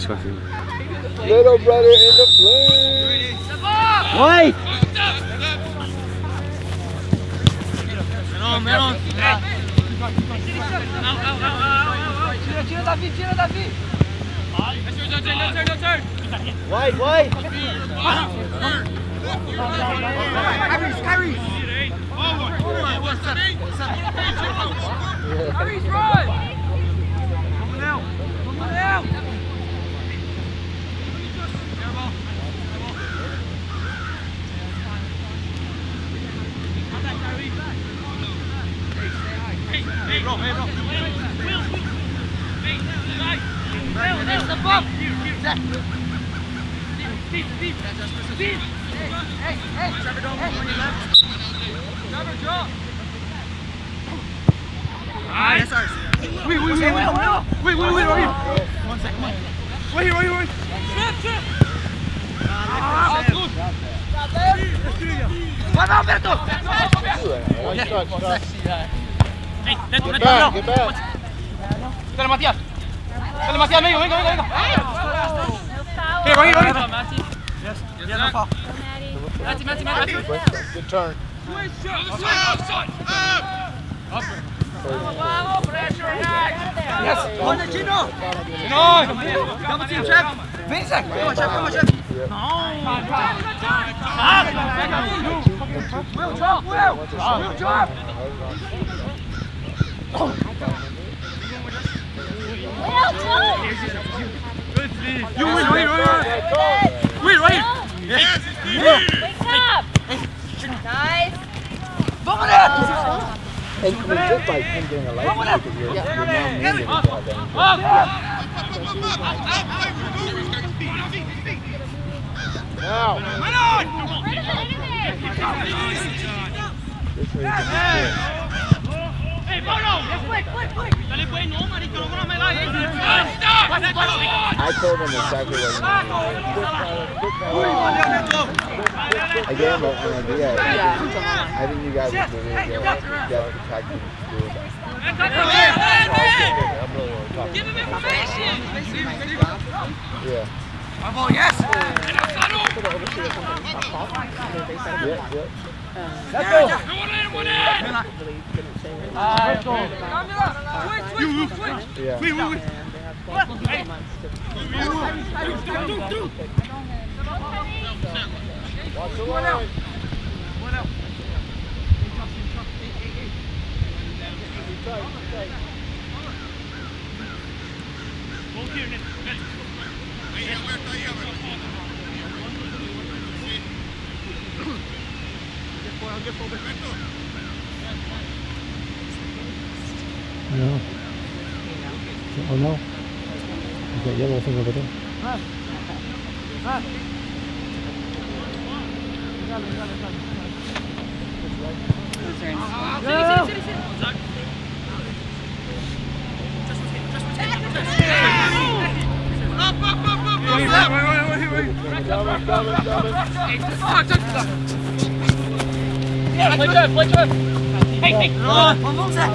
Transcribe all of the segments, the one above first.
fucking. Little brother in the flame. Wait! Meron. Tira, Davi, tira, Davi. Wide, wide. Kyrie's. Kyrie's run. Coming out. Coming out. Hey, bro. Hey, step up. Steve. Hey. Trevor, don't move when you left. Trevor, drop. That's ours. Wait, right here. 1 second. Right here. Trip. Good. Stop there. Vai, Alberto. Hey, get back. Dale, Matías. Medio, venga. Hey, right here. Yes, no foul. Matty. Good turn. Vamos, pressure, yes. On the Gino. Double team, check. Vincent, come on, check. No. Will drop. You win, right here. Yes. Wake up. Nice. Vamos there. And just like him getting a license because your mom needed it. Now. Hey, Bono! Quick! Dale, pues, no, marica, no con la medalla. I told him exactly what he wanted. I gave him an idea. I think you guys would do really good. You guys could practice and do it. Give him information! Yeah. Bravo, yes! Yeah. Let's go! Switch! Yeah. Wait. Watch the line. No. Oh no. Is that yellow thing over there? Play good. Hey. Vamos, Zé.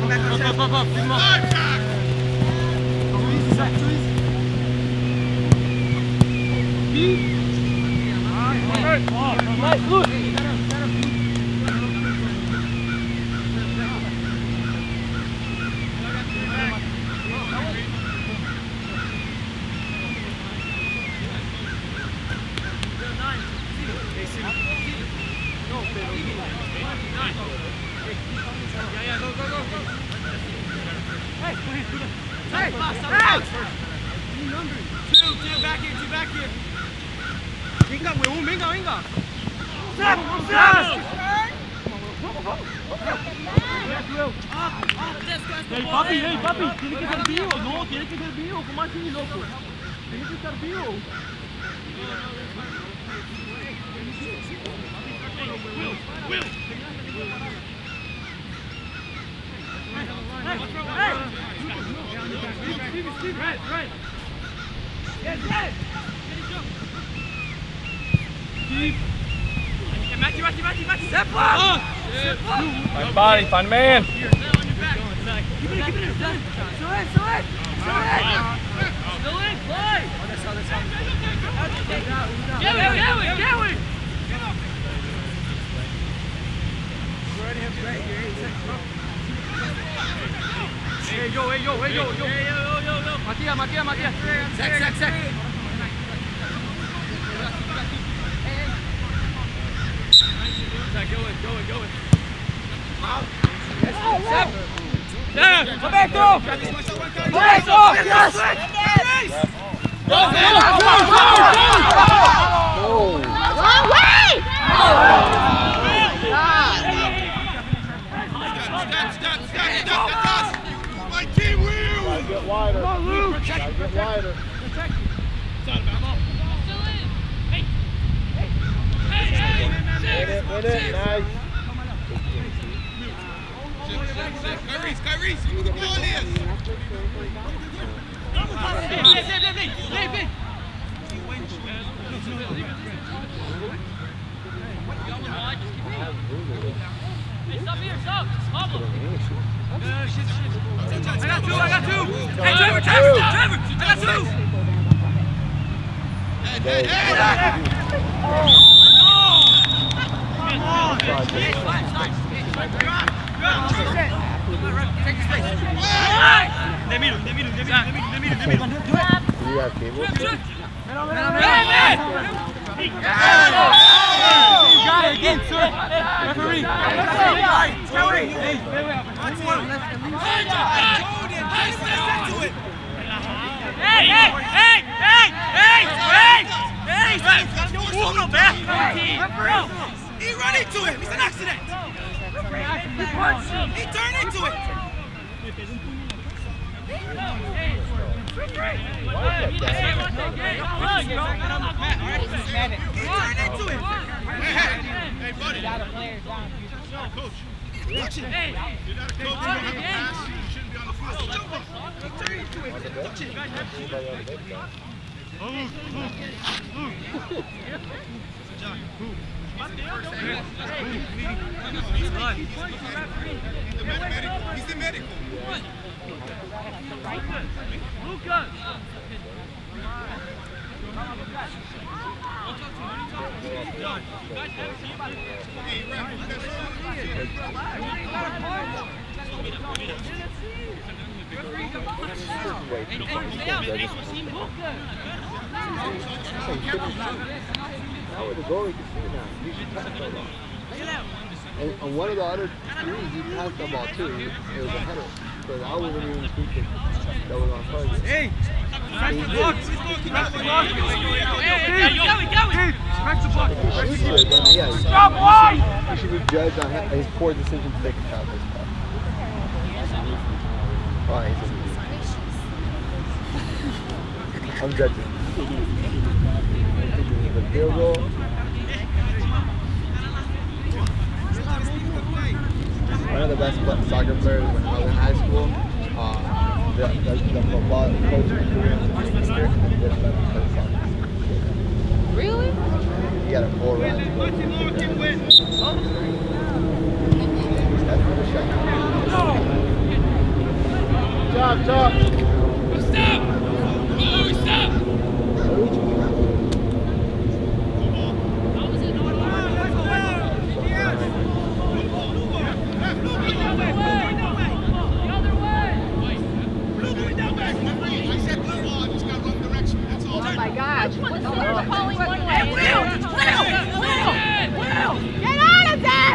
Two back here. Venga, huevón, venga. Hey, papi, tiene que ser vivo. No, tiene que ser vivo. ¿Cómo así, loco? Tiene que estar vivo. Will. Steve, right. Yes. Steve. Matty. Step up. Find body, find man. Give it. So it. Matías. Sec. Going. Roberto! Wrong way! My team wheels! Get wider. Come on, Luke. Get wider. Win it. Nice. Kyrie, see who the ball is. I got two. Hey, Trevor, I got two. Hey. They meet him. You have cable? Got it again, sir. Referee. Hey! He ran into it. It's an accident. He turned into it. Hey, buddy. Coach. Watch it. Hey. You're not a coach. You're not a pass. You shouldn't be on the field. He turned into it. Watch it. He's the medical. Lucas. Now the goalie can see now. He should pass the ball. And on one of the other threes, he passed the ball too. It was a header. So that wasn't even a free kick. That was on target. Hey! Scratch the block! He should be judged on his poor decision to take a shot this time. Oh, he's I'm judging. The field goal. One of the best soccer players when I was in high school. The football coach was Really? he had a 4 run. That's the shot. Chop. Stop! Oh my gosh. What's the calling one way? Will! Get out of that!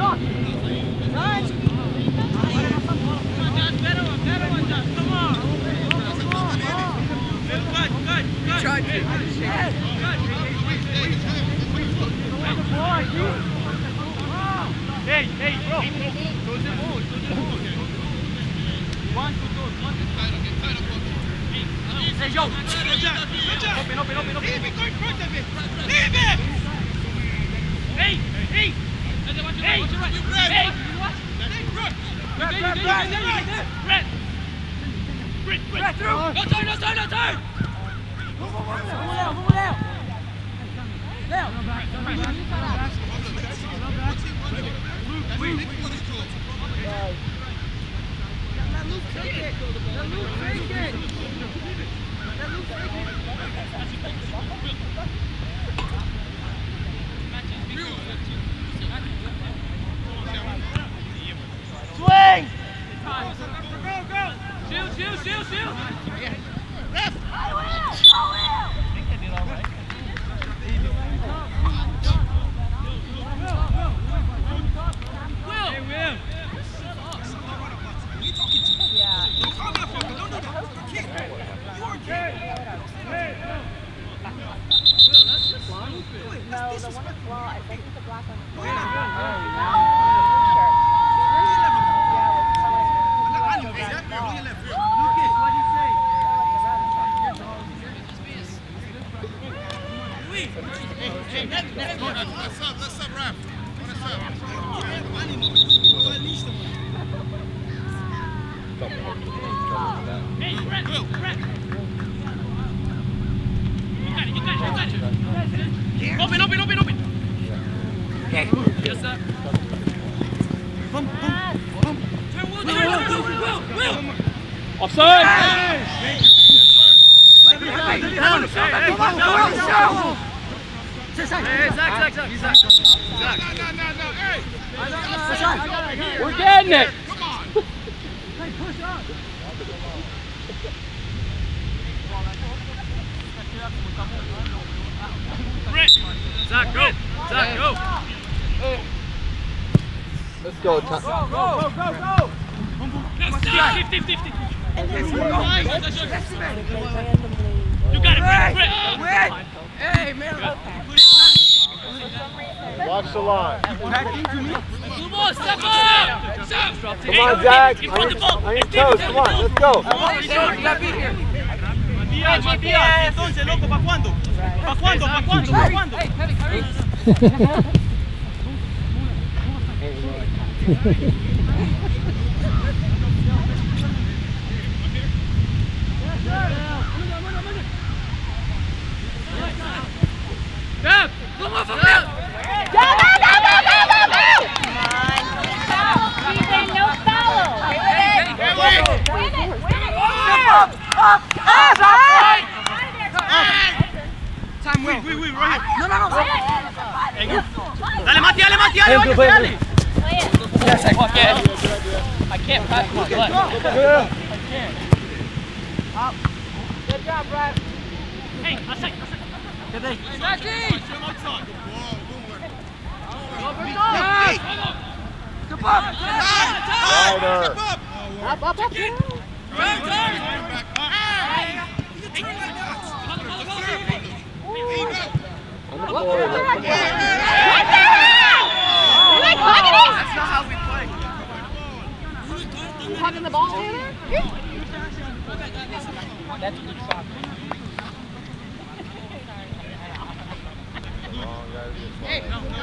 Hey, bro. Hey, yo. Open. Leave it, go in front of it. Leave it! Hey. Brett, through. No turn. Move out. Let Luke take it. We're getting it. Zach, go. Zach, go. Let's go. Go. 50. You got it, Brett. Hey, man. Watch the line. Come on, step up. Come on, Zach. On your toes. Come on, let's go. Matías, entonces, loco, ¿para cuándo? ¿Para cuándo? Time, wait, right here. No. Dale, Mati, dale. Yes, I can't pass my butt. I can't. Good job, Brad. Hey, outside. Good day. That's not how we play. You hugging the ball, Taylor? That's a good shot. Hey,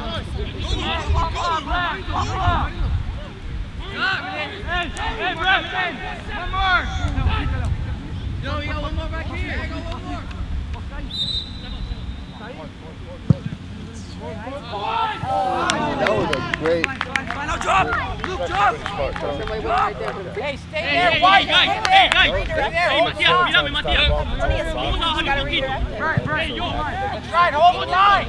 Brad, one more. Yo, you got one more back here. I got one more. That was a great. Final drop. Luke, drop. Hey, stay there. Hey, White. guys. Hey, Matías, mírame, Matías. Vamos a bajarle un poquito. Hey, yo. That's right, hold the line.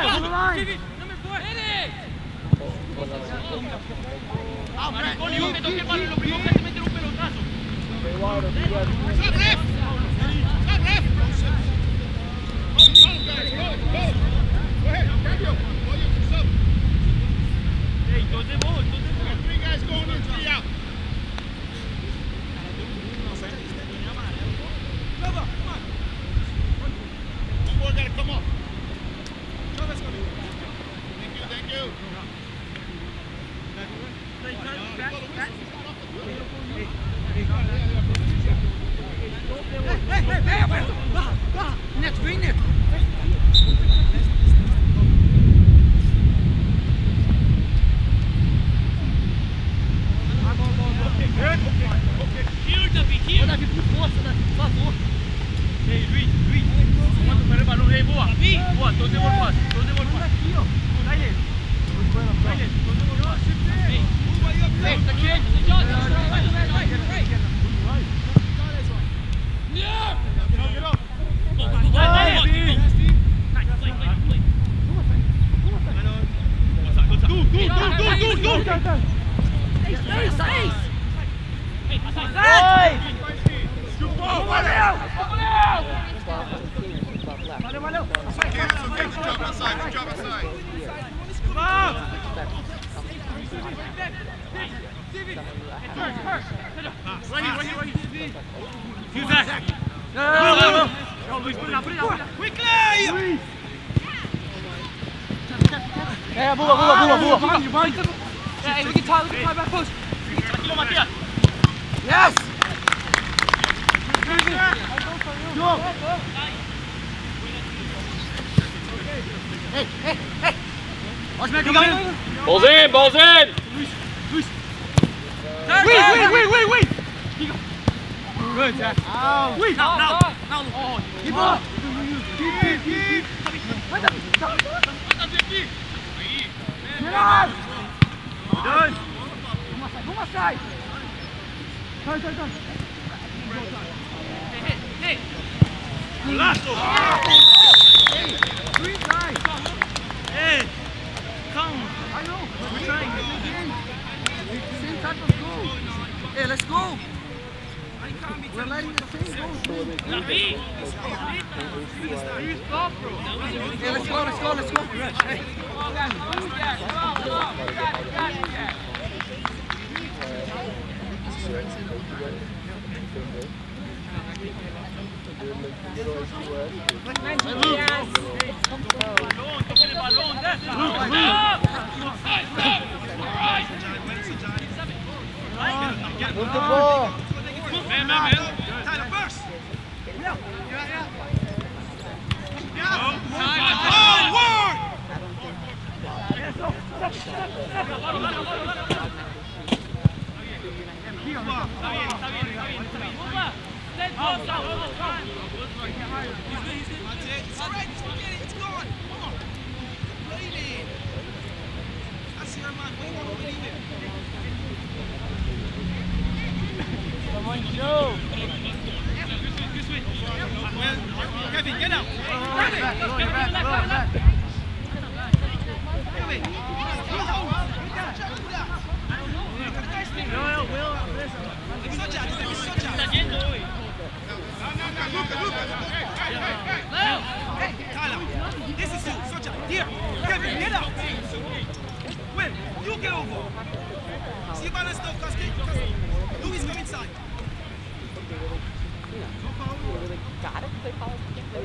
Maricón, y vos que toque el balón, lo primero que hay que meter un pelotazo. Hey, entonces vos. Three guys going in, 3 out. Come on. One more gotta come up. Thank you. Next, green there. Hey, Luis, vamos a tomar el balón. Hey, Boa, ¿dónde volvás? Dale, ¿dónde volvás? Hey, the kid, Go! Drop outside. Drop outside. Right here. Use that. No, Luis, put it out. Quickly! Yeah, Bula. Hey, we can tie back post. Tranquilo, Matías. Yes! Hey! Watch me come in. Balls in! Luis. Wait. Good, Zach. Wait, now. Oh, Keep up. Keep. Done. Uma sai. Turn. Hey. Golazo. Hey, 3 times. Hey, come. I know. We're trying again. Same type of goal. Hey, let's go. We're letting the same goal. Hey, Let's go. Hey. Move the ball. Man. Tyler first. Kevin, get out. This is you, Socha. Here, Kevin, get out. Wait, you get over. See balance now, because Louis come inside. Got it. They call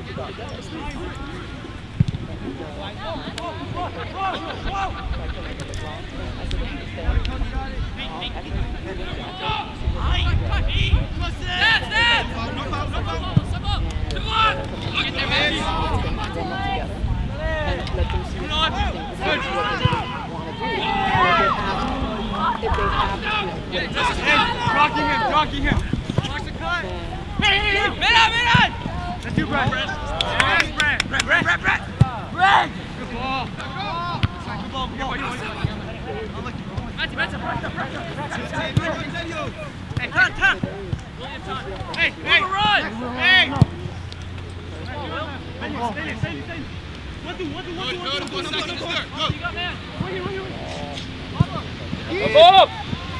Rocking him. Watch the cut. Miran! That's you, Brad. Brad! Good ball. Hey, turn. Hey, run! Hey! Stay. What do? Up!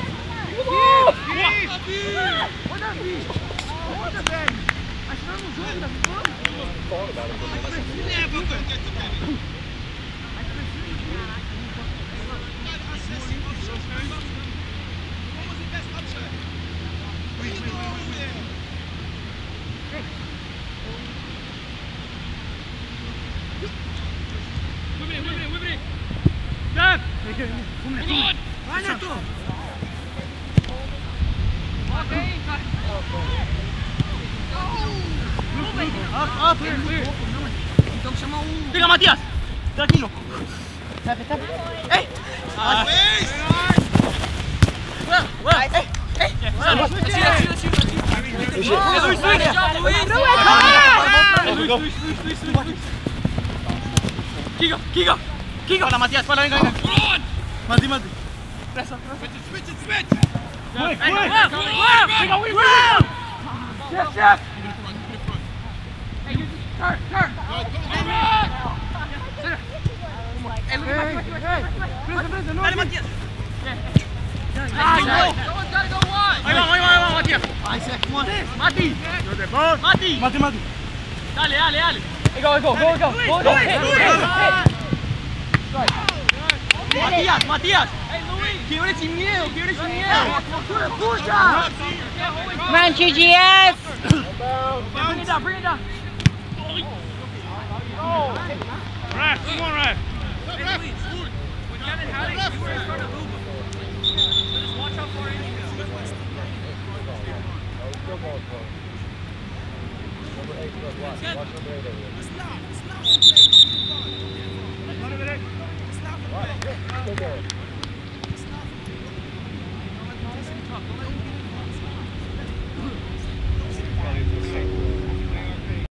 Up, clear. Então chama o... Pega, Matías. Tranquilo. Ei! Kiga. Para, Matías, para, venga. Mati. Pressa. Switch. Quick. Chef. Turn. Dale, Matías. Someone's gotta go wide. Ahí va, Matías. Isaac, come on. Mati. Dale. Go. Hit. Matías. Quiebre sin miedo. ¡Pucha! Come on, GGS! Bring it down. Raf, come on, Raf. Hey, Luis, when Kevin had it, you were in front of Uber. So just watch out for anything. Don't let